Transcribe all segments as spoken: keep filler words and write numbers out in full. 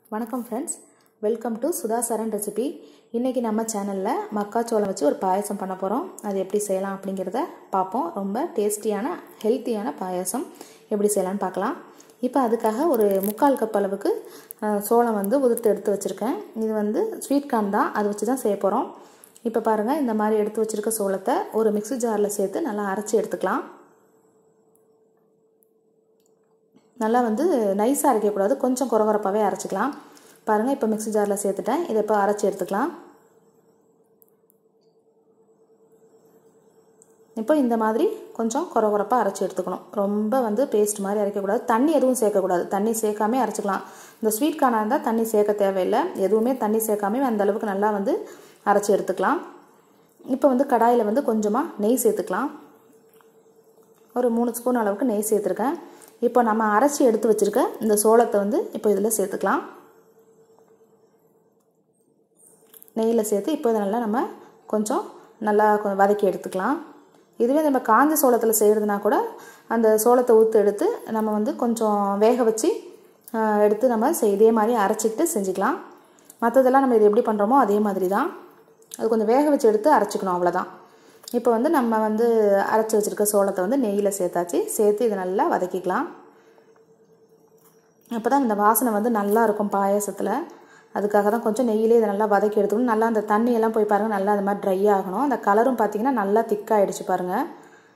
வணக்கம் friends, welcome to Sudha Saran recipe. இன்றைக்கி நம்ம சேனலில் மக்காச்சோளம் வச்சு ஒரு பாயசம் பண்ண போகிறோம். அது எப்படி செய்யலாம் அப்படிங்கிறத பார்ப்போம். ரொம்ப டேஸ்டியான ஹெல்த்தியான பாயசம் எப்படி செய்யலான்னு பார்க்கலாம். இப்போ அதுக்காக ஒரு முக்கால் கப் அளவுக்கு சோளம் வந்து உதிர்த்து எடுத்து வச்சுருக்கேன். இது வந்து ஸ்வீட் கார்ன் தான், அதை வச்சு தான் செய்ய போகிறோம். இப்போ பாருங்கள், இந்த மாதிரி எடுத்து வச்சுருக்க சோளத்தை ஒரு மிக்ஸி ஜாரில் சேர்த்து நல்லா அரைச்சி எடுத்துக்கலாம். நல்லா வந்து நைஸாக அரைக்கக்கூடாது, கொஞ்சம் குறகுறப்பாகவே அரைச்சிக்கலாம். பாருங்கள், இப்போ மிக்ஸி ஜாரில் சேர்த்துட்டேன். இதை இப்போ அரைச்சி எடுத்துக்கலாம். இப்போ இந்த மாதிரி கொஞ்சம் குறகுறப்பாக அரைச்சி எடுத்துக்கணும். ரொம்ப வந்து பேஸ்ட் மாதிரி அரைக்கக்கூடாது, தண்ணி எதுவும் சேர்க்கக்கூடாது. தண்ணி சேர்க்காமே அரைச்சிக்கலாம். இந்த ஸ்வீட் கார்னாக இருந்தால் தண்ணி சேர்க்க தேவையில்லை. எதுவுமே தண்ணி சேர்க்காமே அந்த அளவுக்கு நல்லா வந்து அரைச்சி எடுத்துக்கலாம். இப்போ வந்து கடாயில் வந்து கொஞ்சமாக நெய் சேர்த்துக்கலாம். ஒரு மூணு ஸ்பூன் அளவுக்கு நெய் சேர்த்துருக்கேன். இப்போ நம்ம அரைச்சி எடுத்து வச்சுருக்க இந்த சோளத்தை வந்து இப்போ இதில் சேர்த்துக்கலாம். நெய்யில் சேர்த்து இப்போ இதை நல்லா நம்ம கொஞ்சம் நல்லா வதக்கி எடுத்துக்கலாம். இதுவே நம்ம காஞ்ச சோளத்தில் செய்கிறதுனா கூட அந்த சோளத்தை ஊற்று எடுத்து நம்ம வந்து கொஞ்சம் வேக வச்சு எடுத்து நம்ம செய் இதே மாதிரி அரைச்சிக்கிட்டு செஞ்சுக்கலாம். மற்றதெல்லாம் நம்ம இது எப்படி பண்ணுறோமோ அதே மாதிரி தான். அது கொஞ்சம் வேக வச்சு எடுத்து அரைச்சிக்கணும், அவ்வளோதான். இப்போ வந்து நம்ம வந்து அரைச்சி வச்சுருக்க சோளத்தை வந்து நெய்யில் சேர்த்தாச்சு. சேர்த்து இதை நல்லா வதக்கிக்கலாம். அப்போ தான் இந்த வாசனை வந்து நல்லா இருக்கும் பாயசத்தில். அதுக்காக தான் கொஞ்சம் நெய்யிலே இதை நல்லா வதக்கி எடுத்துக்கணும். நல்லா அந்த தண்ணியெல்லாம் போய் பாருங்கள், நல்லா அந்த மாதிரி ட்ரை ஆகணும். அந்த கலரும் பார்த்திங்கன்னா நல்லா திக்காகிடுச்சு பாருங்கள்.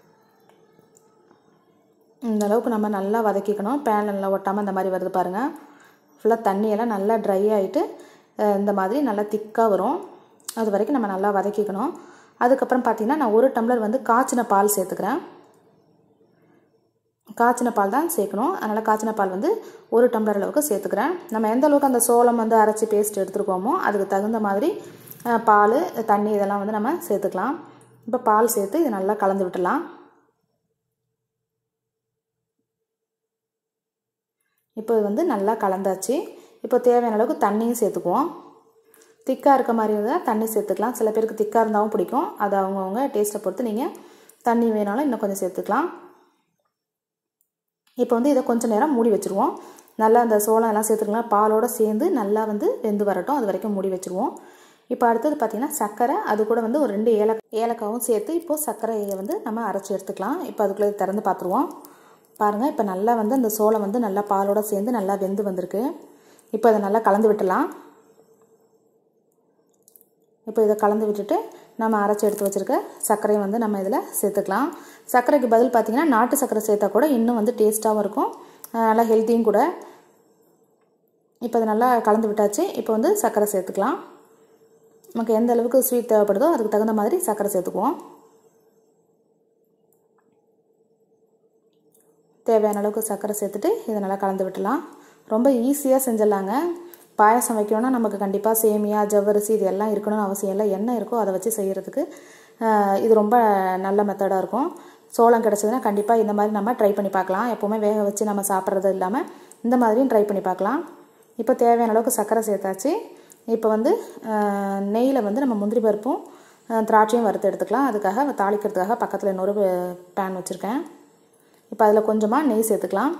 இந்த அளவுக்கு நம்ம நல்லா வதக்கிக்கணும். பேனில் நல்லா ஒட்டாமல் இந்த மாதிரி வருது பாருங்கள். ஃபுல்லாக தண்ணியெல்லாம் நல்லா ட்ரை ஆகிட்டு இந்த மாதிரி நல்லா திக்காக வரும். அது வரைக்கும் நம்ம நல்லா வதக்கிக்கணும். அதுக்கப்புறம் பார்த்திங்கன்னா நான் ஒரு டம்ளர் வந்து காய்ச்சின பால் சேர்த்துக்கிறேன். காய்ச்சின பால் தான் சேர்க்கணும். அதனால் காய்ச்சின பால் வந்து ஒரு டம்ளர் அளவுக்கு சேர்த்துக்கிறேன். நம்ம எந்த அளவுக்கு அந்த சோளம் வந்து அரைச்சி பேஸ்ட் எடுத்துருக்கோமோ அதுக்கு தகுந்த மாதிரி பால், தண்ணி இதெல்லாம் வந்து நம்ம சேர்த்துக்கலாம். இப்போ பால் சேர்த்து இதை நல்லா கலந்து விட்டுடலாம். இப்போ இது வந்து நல்லா கலந்தாச்சு. இப்போ தேவையான அளவுக்கு தண்ணியும் சேர்த்துக்குவோம். திக்காக இருக்க மாதிரி இருந்தால் தண்ணி சேர்த்துக்கலாம். சில பேருக்கு திக்காக இருந்தாலும் பிடிக்கும். அது அவங்கவுங்க டேஸ்ட்டை பொறுத்து நீங்கள் தண்ணி வேணாலும் இன்னும் கொஞ்சம் சேர்த்துக்கலாம். இப்போ வந்து இதை கொஞ்சம் நேரம் மூடி வச்சுருவோம். நல்லா அந்த சோளம் எல்லாம் சேர்த்துக்கலாம், பாலோடு சேர்ந்து நல்லா வந்து வெந்து வரட்டும். அது வரைக்கும் மூடி வச்சுருவோம். இப்போ அடுத்தது பார்த்திங்கன்னா சர்க்கரை, அது கூட வந்து ஒரு ரெண்டு ஏலக் ஏலக்காவும் சேர்த்து இப்போது சர்க்கரையை வந்து நம்ம அரைச்சி எடுத்துக்கலாம். இப்போ அதுக்குள்ளே திறந்து பார்த்துருவோம். பாருங்கள், இப்போ நல்லா வந்து அந்த சோளம் வந்து நல்லா பாலோடு சேர்ந்து நல்லா வெந்து வந்திருக்கு. இப்போ அதை நல்லா கலந்து விட்டுலாம். இப்போ இதை கலந்து விட்டுட்டு நம்ம அரைச்சி எடுத்து வச்சுருக்க சர்க்கரையை வந்து நம்ம இதில் சேர்த்துக்கலாம். சர்க்கரைக்கு பதில் பார்த்திங்கன்னா நாட்டு சர்க்கரை சேர்த்தா கூட இன்னும் வந்து டேஸ்ட்டாகவும் இருக்கும், நல்லா ஹெல்த்தியும் கூட. இப்போ அதை நல்லா கலந்து விட்டாச்சு. இப்போ வந்து சர்க்கரை சேர்த்துக்கலாம். நமக்கு எந்த அளவுக்கு ஸ்வீட் தேவைப்படுதோ அதுக்கு தகுந்த மாதிரி சர்க்கரை சேர்த்துக்குவோம். தேவையான அளவுக்கு சர்க்கரை சேர்த்துட்டு இதை நல்லா கலந்து விட்டுலாம். ரொம்ப ஈஸியாக செஞ்சிடலாங்க. பாயசம் வைக்கணும்னா நமக்கு கண்டிப்பாக சேமியா, ஜவ்வரிசி இது எல்லாம் இருக்கணும்னு அவசியம் இல்லை. என்ன இருக்கோ அதை வச்சு செய்கிறதுக்கு இது ரொம்ப நல்ல மெத்தடாக இருக்கும். சோளம் கிடச்சதுன்னா கண்டிப்பாக இந்த மாதிரி நம்ம ட்ரை பண்ணி பார்க்கலாம். எப்போவுமே வேக வச்சு நம்ம சாப்பிட்றது இல்லாமல் இந்த மாதிரியும் ட்ரை பண்ணி பார்க்கலாம். இப்போ தேவையான அளவுக்கு சர்க்கரை சேர்த்தாச்சு. இப்போ வந்து நெய்யில் வந்து நம்ம முந்திரி பருப்பும் திராட்சையும் வறுத்து எடுத்துக்கலாம். அதுக்காக தாளிக்கிறதுக்காக பக்கத்தில் இன்னொரு பேன் வச்சுருக்கேன். இப்போ அதில் கொஞ்சமாக நெய் சேர்த்துக்கலாம்.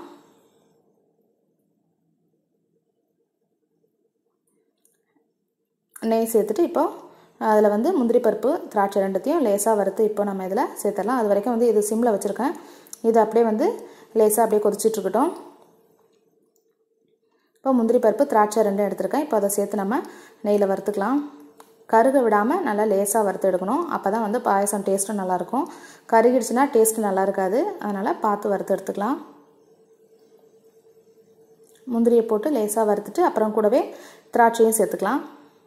நெய் சேர்த்துட்டு இப்போது அதில் வந்து முந்திரி பருப்பு, திராட்சை ரெண்டுத்தையும் லேசாக வறுத்து இப்போ நம்ம இதில் சேர்த்துடலாம். அது வரைக்கும் வந்து இது சிம்மில் வச்சுருக்கேன். இது அப்படியே வந்து லேசாக அப்படியே கொதிச்சிட்ருக்கட்டும். இப்போ முந்திரி பருப்பு, திராட்சை ரெண்டும் எடுத்துருக்கேன். இப்போ அதை சேர்த்து நம்ம நெய்யில் வறுத்துக்கலாம். கருக விடாமல் நல்லா லேசாக வறுத்து எடுக்கணும். அப்போ தான் வந்து பாயசம் டேஸ்ட்டும் நல்லாயிருக்கும். கருகிடுச்சுன்னா டேஸ்ட்டு நல்லா இருக்காது. அதனால் பார்த்து வறுத்து எடுத்துக்கலாம். முந்திரியை போட்டு லேசாக வறுத்துட்டு அப்புறம் கூடவே திராட்சையும் சேர்த்துக்கலாம்.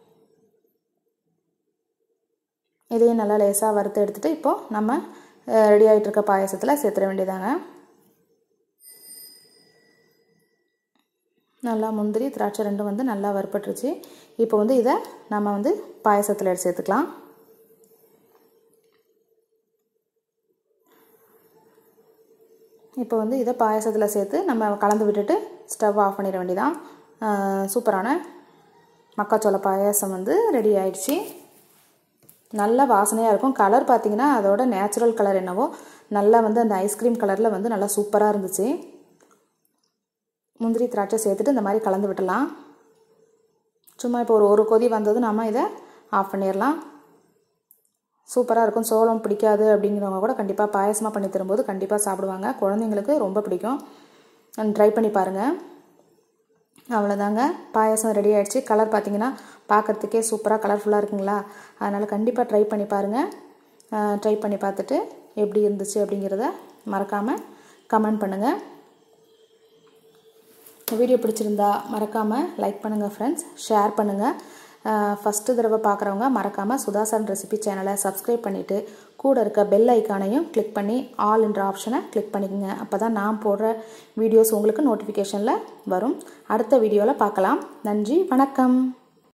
இதையும் நல்லா லேசாக வறுத்து எடுத்துகிட்டு இப்போது நம்ம ரெடி ஆகிட்டு இருக்க பாயசத்தில் சேர்த்துட வேண்டியதாங்க. நல்லா முந்திரி, திராட்சை ரெண்டும் வந்து நல்லா வறுப்பட்டுருச்சு. இப்போ வந்து இதை நம்ம வந்து பாயசத்தில் எடுத்து சேர்த்துக்கலாம். இப்போ வந்து இதை பாயசத்தில் சேர்த்து நம்ம கலந்து விட்டுட்டு ஸ்டவ் ஆஃப் பண்ணிட வேண்டியதான். சூப்பரான மக்காச்சோள பாயசம் வந்து ரெடி ஆயிடுச்சு. நல்ல வாசனையாக இருக்கும். கலர் பார்த்திங்கன்னா அதோட நேச்சுரல் கலர் என்னவோ நல்லா வந்து அந்த ஐஸ்கிரீம் கலரில் வந்து நல்லா சூப்பராக இருந்துச்சு. முந்திரி திராட்சை சேர்த்துட்டு இந்த மாதிரி கலந்து விடலாம். சும்மா இப்போ ஒரு ஒரு கொதி வந்தது நம்ம இதை ஆஃப் பண்ணிடலாம். சூப்பராக இருக்கும். சோளம் பிடிக்காது அப்படிங்கிறவங்க கூட கண்டிப்பாக பாயசமாக பண்ணி தரும்போது கண்டிப்பாக சாப்பிடுவாங்க. குழந்தைங்களுக்கு ரொம்ப பிடிக்கும். ட்ரை பண்ணி பாருங்கள். அவ்வளோதாங்க, பாயசம் ரெடி ஆகிடுச்சு. கலர் பார்த்திங்கன்னா பார்க்குறதுக்கே சூப்பராக கலர்ஃபுல்லாக இருக்குங்களா? அதனால் கண்டிப்பாக ட்ரை பண்ணி பாருங்கள். ட்ரை பண்ணி பார்த்துட்டு எப்படி இருந்துச்சு அப்படிங்கிறத மறக்காமல் கமெண்ட் பண்ணுங்கள். வீடியோ பிடிச்சிருந்தா மறக்காமல் லைக் பண்ணுங்கள் ஃப்ரெண்ட்ஸ், ஷேர் பண்ணுங்கள். ஃபஸ்ட்டு தடவை பார்க்குறவங்க மறக்காமல் சுதாசன் ரெசிபி சேனலை சப்ஸ்கிரைப் பண்ணிவிட்டு கூட இருக்க பெல் ஐக்கானையும் கிளிக் பண்ணி ஆல் என்ற ஆப்ஷனை கிளிக் பண்ணிக்கோங்க. அப்போ தான் நான் போடுற வீடியோஸ் உங்களுக்கு நோட்டிஃபிகேஷனில் வரும். அடுத்த வீடியோவில் பார்க்கலாம். நன்றி, வணக்கம்.